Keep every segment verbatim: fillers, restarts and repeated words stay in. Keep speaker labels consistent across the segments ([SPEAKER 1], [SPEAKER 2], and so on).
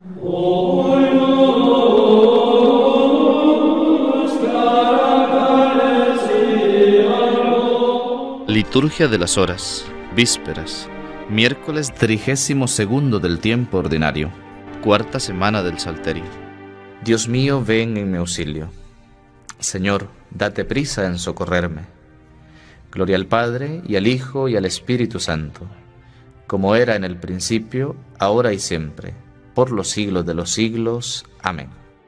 [SPEAKER 1] Liturgia de las Horas, Vísperas, miércoles trigésimo segundo del tiempo ordinario, cuarta semana del Salterio. Dios mío, ven en mi auxilio. Señor, date prisa en socorrerme. Gloria al Padre, y al Hijo, y al Espíritu Santo, como era en el principio, ahora y siempre, por los siglos de los siglos. Amén.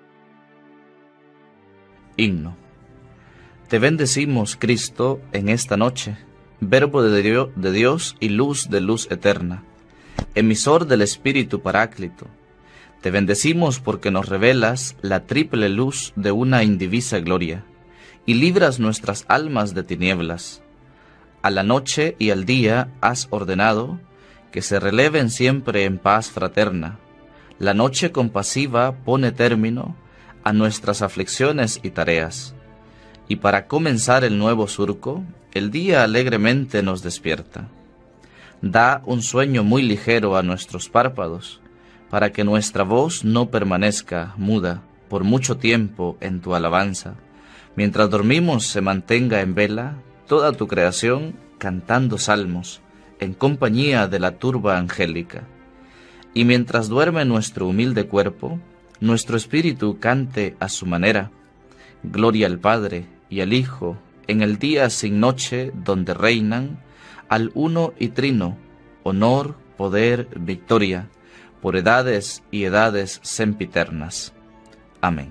[SPEAKER 1] Himno. Te bendecimos, Cristo, en esta noche, Verbo de Dios, de Dios y luz de luz eterna, emisor del Espíritu Paráclito. Te bendecimos porque nos revelas la triple luz de una indivisa gloria, y libras nuestras almas de tinieblas. A la noche y al día has ordenado que se releven siempre en paz fraterna. La noche compasiva pone término a nuestras aflicciones y tareas. Y para comenzar el nuevo surco, el día alegremente nos despierta. Da un sueño muy ligero a nuestros párpados, para que nuestra voz no permanezca muda por mucho tiempo en tu alabanza. Mientras dormimos se mantenga en vela toda tu creación cantando salmos, en compañía de la turba angélica. Y mientras duerme nuestro humilde cuerpo, nuestro espíritu cante a su manera. Gloria al Padre y al Hijo, en el día sin noche donde reinan, al uno y trino, honor, poder, victoria, por edades y edades sempiternas. Amén.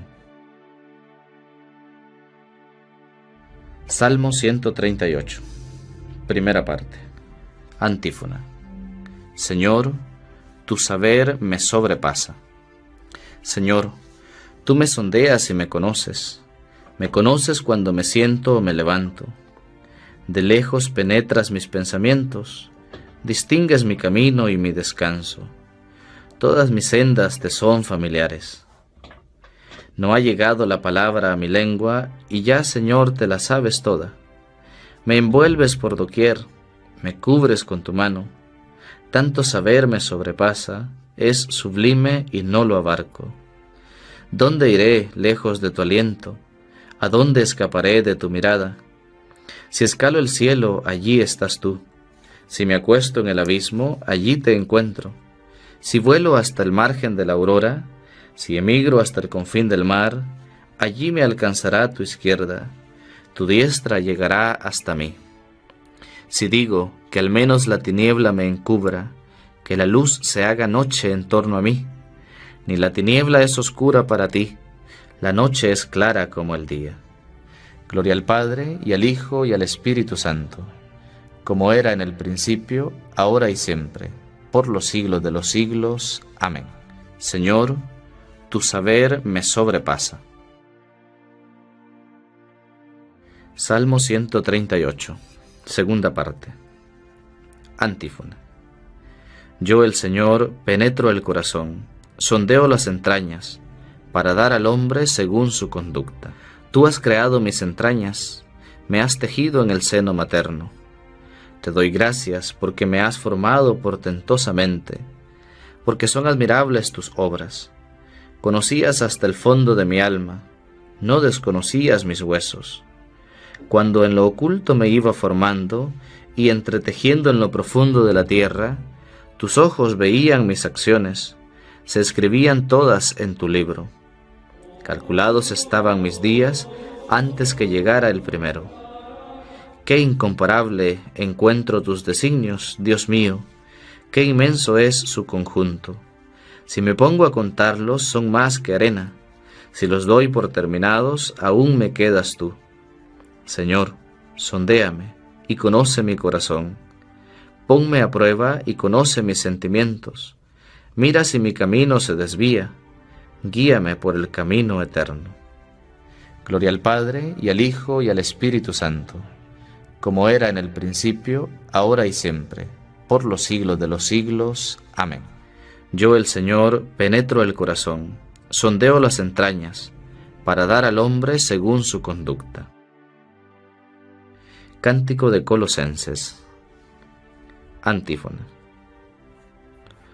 [SPEAKER 1] Salmo ciento treinta y ocho. Primera parte. Antífona. Señor, tu saber me sobrepasa. Señor, tú me sondeas y me conoces. Me conoces cuando me siento o me levanto. De lejos penetras mis pensamientos, distingues mi camino y mi descanso. Todas mis sendas te son familiares. No ha llegado la palabra a mi lengua, y ya, Señor, te la sabes toda. Me envuelves por doquier, me cubres con tu mano. Tanto saber me sobrepasa, es sublime y no lo abarco. ¿Dónde iré lejos de tu aliento? ¿A dónde escaparé de tu mirada? Si escalo el cielo, allí estás tú. Si me acuesto en el abismo, allí te encuentro. Si vuelo hasta el margen de la aurora, si emigro hasta el confín del mar, allí me alcanzará tu izquierda, tu diestra llegará hasta mí. Si digo que al menos la tiniebla me encubra, que la luz se haga noche en torno a mí, ni la tiniebla es oscura para ti, la noche es clara como el día. Gloria al Padre, y al Hijo, y al Espíritu Santo, como era en el principio, ahora y siempre, por los siglos de los siglos. Amén. Señor, tu saber me sobrepasa. Salmo ciento treinta y ocho, segunda parte. Antífona. Yo, el Señor, penetro el corazón, sondeo las entrañas, para dar al hombre según su conducta. Tú has creado mis entrañas, me has tejido en el seno materno. Te doy gracias porque me has formado portentosamente, porque son admirables tus obras. Conocías hasta el fondo de mi alma, no desconocías mis huesos. Cuando en lo oculto me iba formando y entretejiendo en lo profundo de la tierra, tus ojos veían mis acciones, se escribían todas en tu libro. Calculados estaban mis días antes que llegara el primero. Qué incomparable encuentro tus designios, Dios mío, qué inmenso es su conjunto. Si me pongo a contarlos, son más que arena. Si los doy por terminados, aún me quedas tú. Señor, sondéame y conoce mi corazón. Ponme a prueba y conoce mis sentimientos. Mira si mi camino se desvía. Guíame por el camino eterno. Gloria al Padre, y al Hijo, y al Espíritu Santo, como era en el principio, ahora y siempre, por los siglos de los siglos. Amén. Yo, el Señor, penetro el corazón, sondeo las entrañas, para dar al hombre según su conducta. Cántico de Colosenses. Antífona.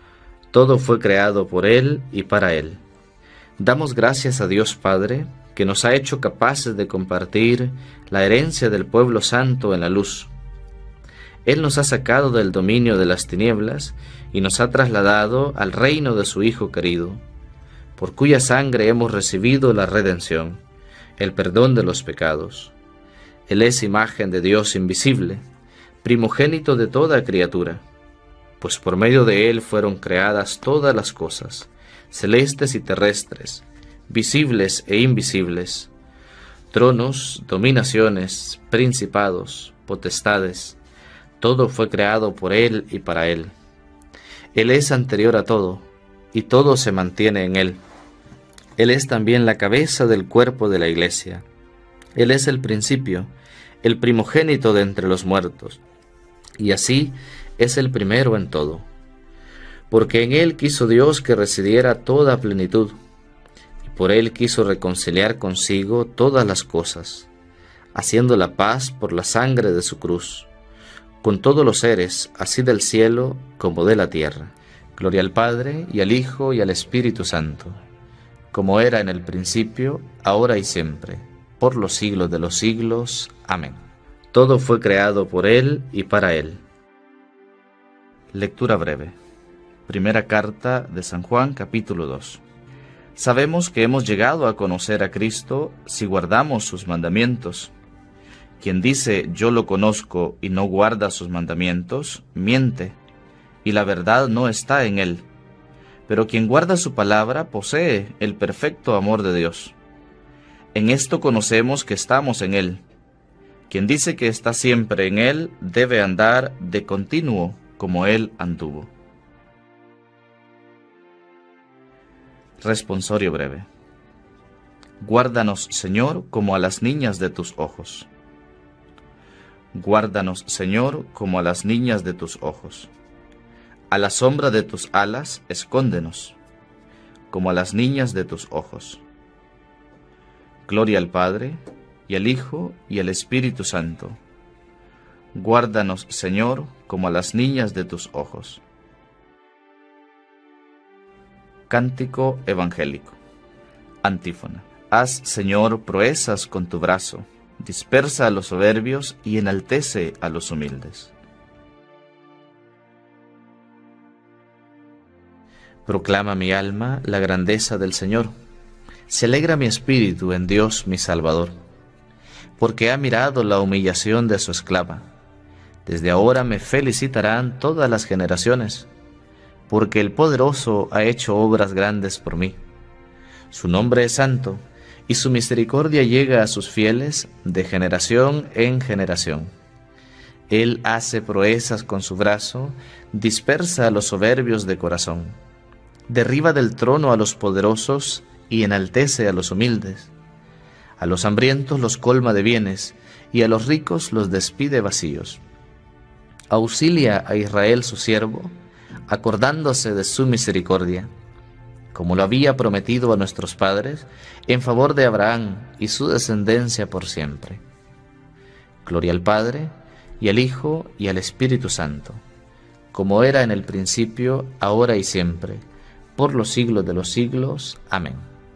[SPEAKER 1] Todo fue creado por Él y para Él. Damos gracias a Dios Padre, que nos ha hecho capaces de compartir la herencia del pueblo santo en la luz. Él nos ha sacado del dominio de las tinieblas y nos ha trasladado al reino de su Hijo querido, por cuya sangre hemos recibido la redención, el perdón de los pecados. Él es imagen de Dios invisible, primogénito de toda criatura, pues por medio de Él fueron creadas todas las cosas, celestes y terrestres, visibles e invisibles, tronos, dominaciones, principados, potestades. Todo fue creado por Él y para Él. Él es anterior a todo, y todo se mantiene en Él. Él es también la cabeza del cuerpo de la Iglesia. Él es el principio, el primogénito de entre los muertos, y así es el primero en todo. Porque en Él quiso Dios que residiera toda plenitud, y por Él quiso reconciliar consigo todas las cosas, haciendo la paz por la sangre de su cruz, con todos los seres, así del cielo como de la tierra. Gloria al Padre, y al Hijo, y al Espíritu Santo, como era en el principio, ahora y siempre, por los siglos de los siglos. Amén. Todo fue creado por Él y para Él. Lectura breve. Primera carta de San Juan, capítulo dos. Sabemos que hemos llegado a conocer a Cristo si guardamos sus mandamientos. Quien dice yo lo conozco y no guarda sus mandamientos, miente, y la verdad no está en él. Pero quien guarda su palabra posee el perfecto amor de Dios. En esto conocemos que estamos en él. Quien dice que está siempre en él debe andar de continuo como él anduvo. Responsorio breve. Guárdanos, Señor, como a las niñas de tus ojos. Guárdanos, Señor, como a las niñas de tus ojos. A la sombra de tus alas, escóndenos, como a las niñas de tus ojos. Gloria al Padre, y al Hijo, y al Espíritu Santo. Guárdanos, Señor, como a las niñas de tus ojos. Cántico evangélico. Antífona. Haz, Señor, proezas con tu brazo. Dispersa a los soberbios y enaltece a los humildes. Proclama mi alma la grandeza del Señor. Se alegra mi espíritu en Dios mi Salvador, porque ha mirado la humillación de su esclava. Desde ahora me felicitarán todas las generaciones, porque el Poderoso ha hecho obras grandes por mí. Su nombre es santo, y su misericordia llega a sus fieles de generación en generación. Él hace proezas con su brazo, dispersa a los soberbios de corazón, derriba del trono a los poderosos y enaltece a los humildes. A los hambrientos los colma de bienes, y a los ricos los despide vacíos. Auxilia a Israel su siervo, acordándose de su misericordia, como lo había prometido a nuestros padres, en favor de Abraham y su descendencia por siempre. Gloria al Padre, y al Hijo, y al Espíritu Santo, como era en el principio, ahora y siempre, por los siglos de los siglos. Amén.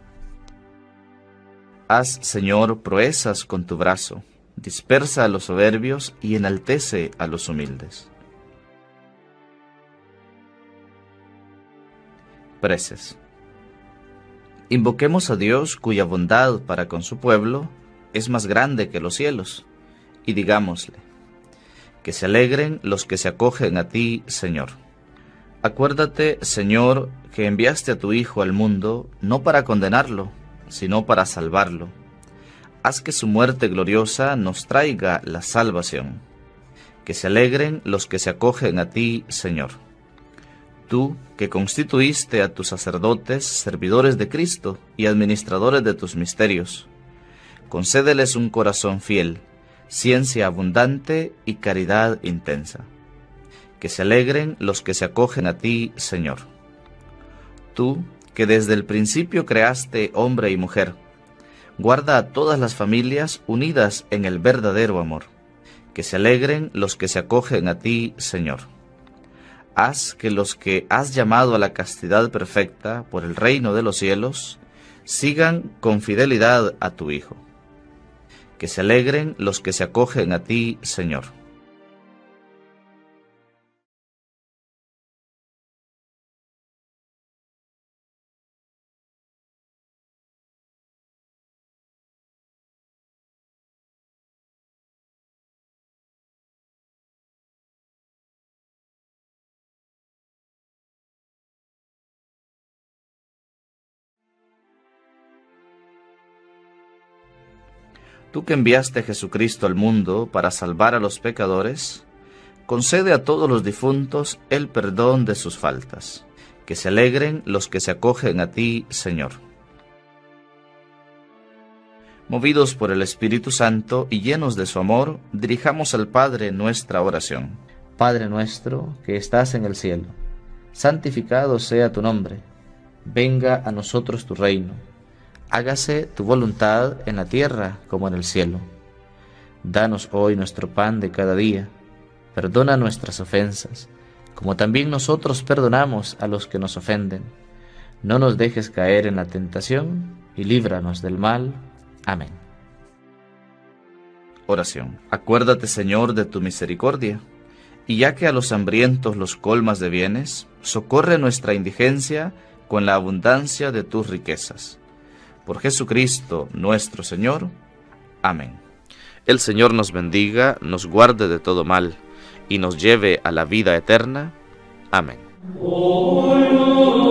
[SPEAKER 1] Haz, Señor, proezas con tu brazo, dispersa a los soberbios y enaltece a los humildes. Preces. Invoquemos a Dios, cuya bondad para con su pueblo es más grande que los cielos, y digámosle: que se alegren los que se acogen a ti, Señor. Acuérdate, Señor, que enviaste a tu Hijo al mundo no para condenarlo, sino para salvarlo. Haz que su muerte gloriosa nos traiga la salvación. Que se alegren los que se acogen a ti, Señor. Tú, que constituiste a tus sacerdotes servidores de Cristo y administradores de tus misterios, concédeles un corazón fiel, ciencia abundante y caridad intensa. Que se alegren los que se acogen a ti, Señor. Tú, que desde el principio creaste hombre y mujer, guarda a todas las familias unidas en el verdadero amor. Que se alegren los que se acogen a ti, Señor. haz que los que has llamado a la castidad perfecta por el reino de los cielos sigan con fidelidad a tu Hijo. Que se alegren los que se acogen a ti, Señor. Tú que enviaste a Jesucristo al mundo para salvar a los pecadores, concede a todos los difuntos el perdón de sus faltas. Que se alegren los que se acogen a ti, Señor. Movidos por el Espíritu Santo y llenos de su amor, dirijamos al Padre nuestra oración. Padre nuestro, que estás en el cielo, santificado sea tu nombre. Venga a nosotros tu reino. Hágase tu voluntad en la tierra como en el cielo. Danos hoy nuestro pan de cada día. Perdona nuestras ofensas, como también nosotros perdonamos a los que nos ofenden. No nos dejes caer en la tentación y líbranos del mal. Amén. Oración. Acuérdate, Señor, de tu misericordia, y ya que a los hambrientos los colmas de bienes, socorre nuestra indigencia con la abundancia de tus riquezas. Por Jesucristo nuestro Señor. Amén. El Señor nos bendiga, nos guarde de todo mal, y nos lleve a la vida eterna. Amén. Oh,